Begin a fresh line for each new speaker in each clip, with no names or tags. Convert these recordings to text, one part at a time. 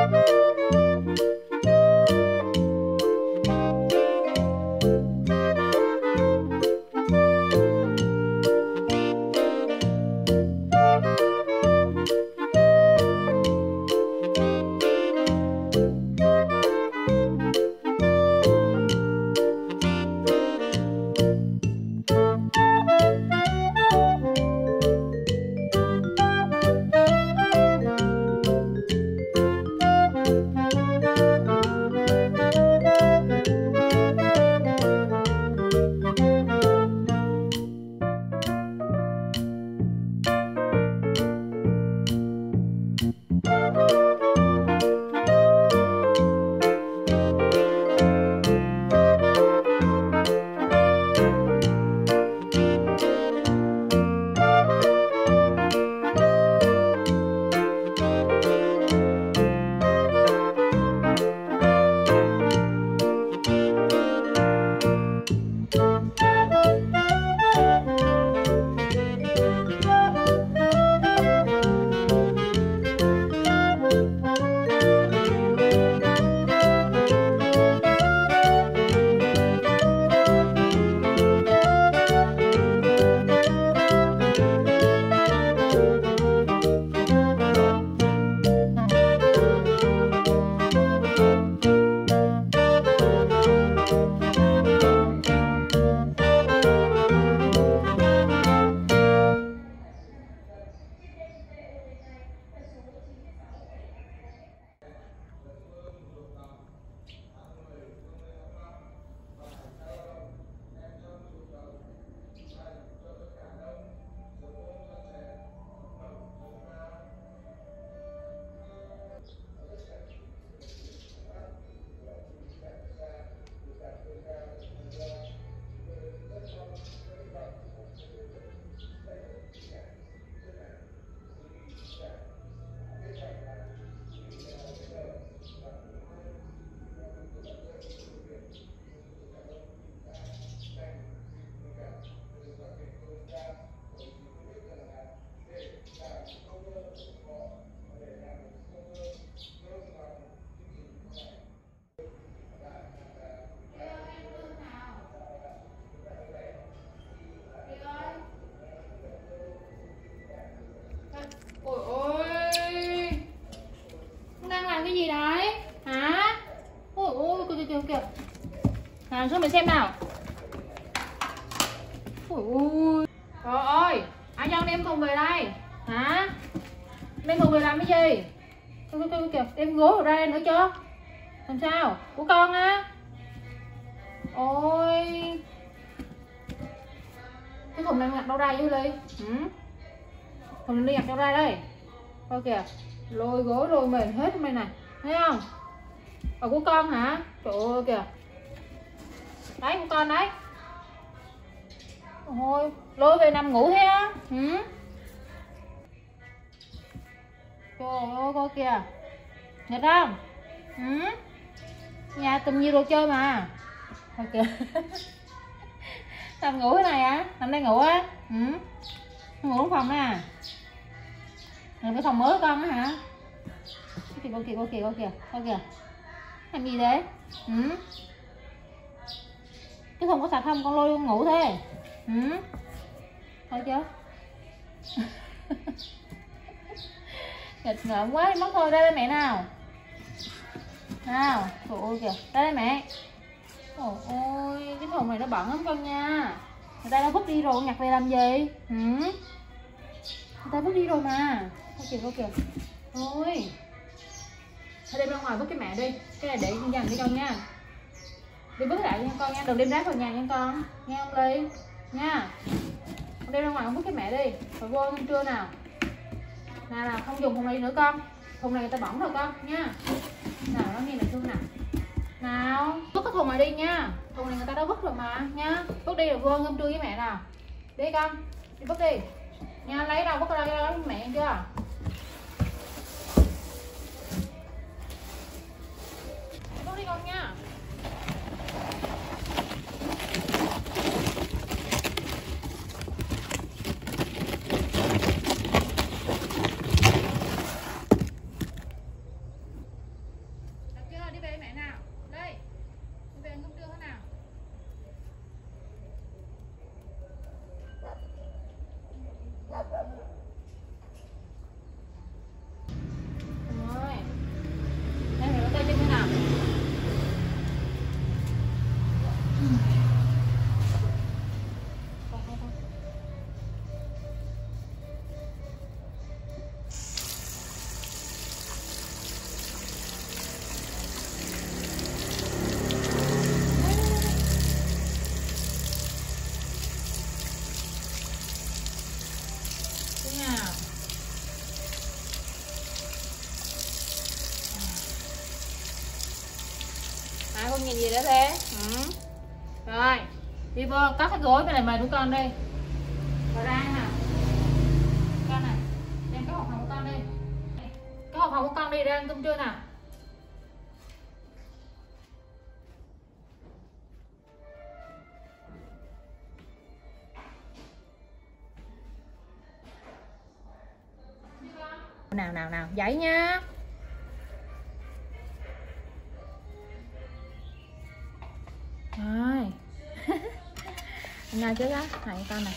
kìa. Nào cho mình xem nào. Ui. Trời ơi, ai cho đem thùng về đây? Hả? Đem thùng về làm cái gì? Kìa, đem gối vào đây nữa chưa? Làm sao? Của con á. Ôi. Cái thùng này nhặt đâu ra vậy Ly? Thùng này nhặt đâu ra đây? Coi kìa. Lôi gối lôi mền hết trong đây này. Thấy không? Ở của con hả? Trời ơi kìa. Đấy của con đấy. Ôi, lôi về nằm ngủ thế á? Trời ơi coi kìa. Nhật không? Nhà từng nhiều đồ chơi mà. Coi kìa. Nằm ngủ thế này á? Nằm đây ngủ á? Ngủ trong phòng nè. Nằm cái phòng mới của con á hả? Coi kìa, coi kìa, coi kìa, coi kìa. Làm gì thế? Cái thùng có sạch không? Con lôi con ngủ thế. Thôi chưa? Nghịch ngợm quá, móc thôi, ra đây mẹ nào. Nào, trời ơi kìa, ra đây mẹ. Trời ơi, cái thùng này nó bẩn lắm con nha. Người ta đã vứt đi rồi, nhặt về làm gì? Người ta vứt đi rồi mà. Thôi kìa, thôi kìa. Thôi. Thôi đem ra ngoài vứt cái mẹ đi. Cái này để dành cho con nha. Đi vứt lại nha con nha, đừng đem rác vào nhà nha con. Nghe không Ly? Nha. Con đem ra ngoài vứt cái mẹ đi. Rồi vô ăn trưa nào. Nào không dùng thùng này nữa con. Thùng này người ta bỏng rồi con nha. Nào nó nghe mẹ thương nào. Nào, vứt cái thùng này đi nha. Thùng này người ta đã vứt rồi mà nha. Vứt đi rồi vô ăn trưa với mẹ nào. Đi con. Đi vứt đi. Nha, lấy đâu vứt ra với mẹ chưa? Vứt đi con nha. À, con nhìn gì đó thế? Ừ. Rồi, đi vô cắt cái gối bên này mời của con đi. Và ra nè. Con này, đem cái hộp hồng của con đi. Cái hộp hồng của con đi ra ăn cơm trưa nè. Nào nào nào, dậy nha. Rồi. Anh ra trước á, này con này.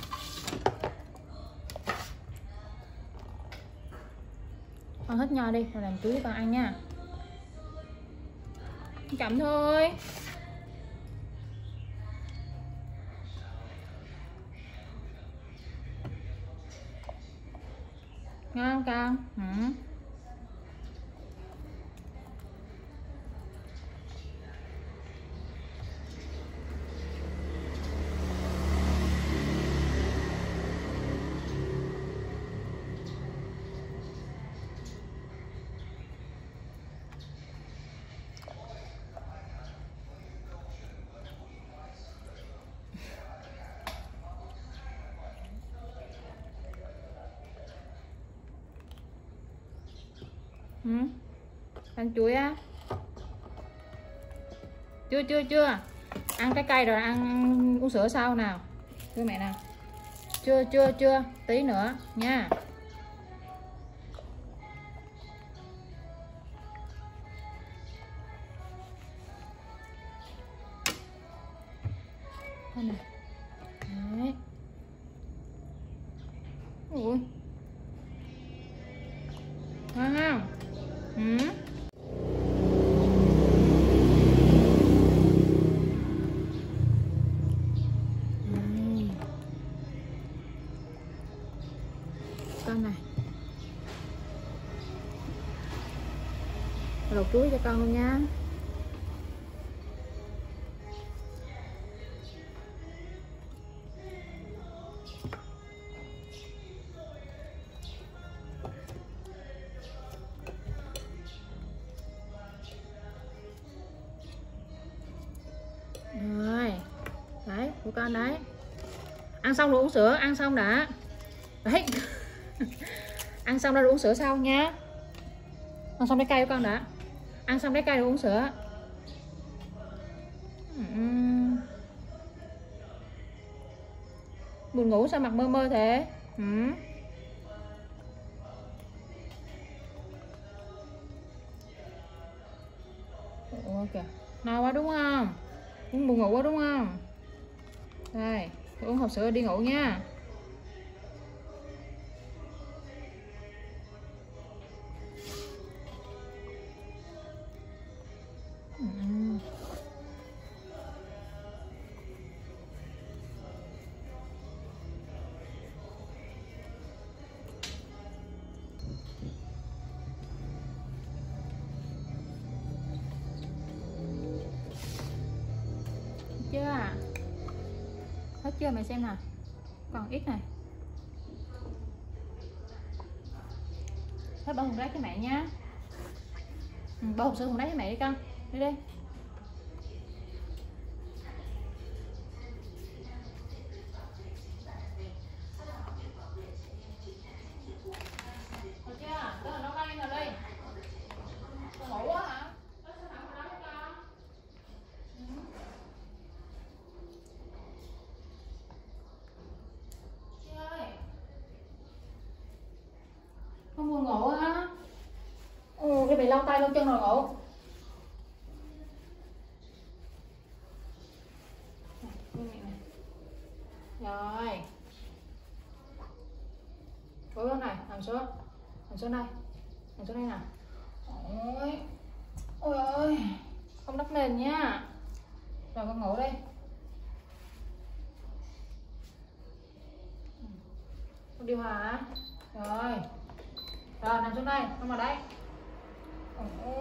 Con hết nho đi, rồi làm chuối cho con ăn nha. Chậm thôi. Ngon con. Ừ. Ừ. Ăn chuối á. Chưa. Ăn trái cây rồi ăn uống sữa sau nào. Thưa mẹ nào. Chưa. Tí nữa nha. Thôi nè. Đấy. Ui. Ngon không? Ừ. Con này. Luộc chuối cho con luôn nha. Rồi. Đấy, của con đấy. Ăn xong rồi uống sữa, ăn xong đã. Đấy. Ăn xong rồi uống sữa sau nha. Ăn xong trái cây của con đã. Ăn xong trái cây rồi uống sữa. Buồn ngủ sao mặt mơ mơ thế? Ủa kìa, no quá đúng không? Uống buồn ngủ quá đúng không? Đây, uống hộp sữa đi ngủ nha. Chưa? Hết chưa mẹ xem nào. Còn ít này. Hết bỏ hộp rác cho mẹ nha. Bỏ hộp sữa hộp rác cho mẹ đi con. Đi đi. Được chưa? Đó là nấu ăn rồi đi. Con ngủ quá hả? Nó sẽ nằm ở đó cho con. Chị ơi. Con buồn ngủ hả? Cái bị lau tay lau chân rồi ngủ. Rồi. Cố gắng này, nằm xuống. Nằm xuống đây. Nằm xuống đây nào. Ôi. Ôi ơi. Không đắp nền nha. Rồi con ngủ đi. Con điều hòa hả? Rồi. Rồi nằm xuống đây, không vào đấy. Ôi.